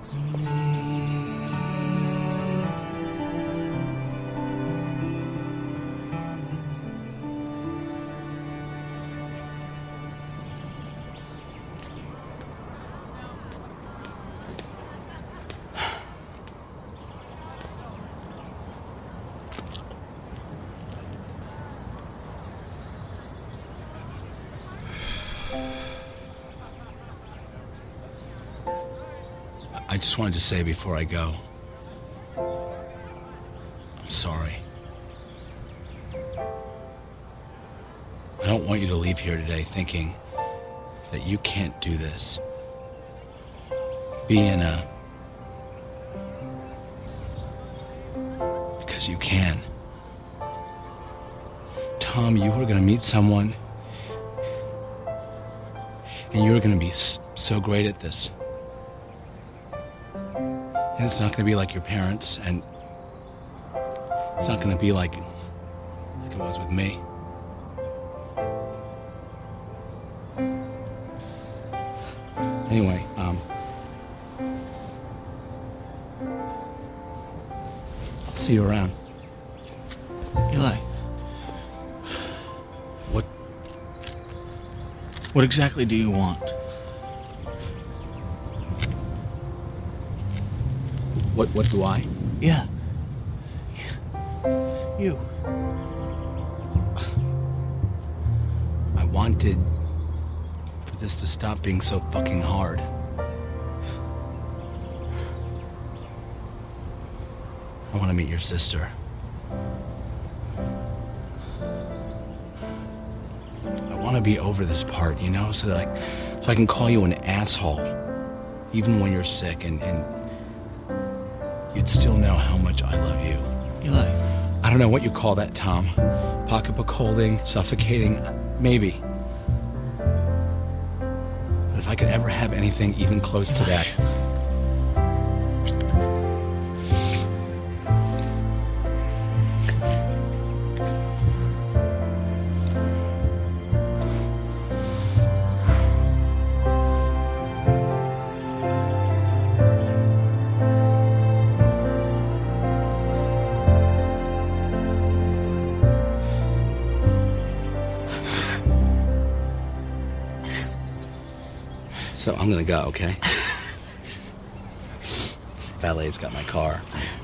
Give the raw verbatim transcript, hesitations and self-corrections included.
to me. I just wanted to say before I go, I'm sorry. I don't want you to leave here today thinking that you can't do this. Be in a... Because you can. Tom, you are going to meet someone, and you're going to be so great at this. And it's not going to be like your parents, and it's not going to be like, like it was with me. Anyway, um, I'll see you around. Eli. What? What exactly do you want? What, what do I? Yeah. You. I wanted for this to stop being so fucking hard. I want to meet your sister. I want to be over this part, you know, so that I, so I can call you an asshole, even when you're sick, and, and you'd still know how much I love you. Eli. I don't know what you call that, Tom. Pocketbook holding, suffocating, maybe. But if I could ever have anything even close to that... So I'm gonna go, okay? Valet's got my car.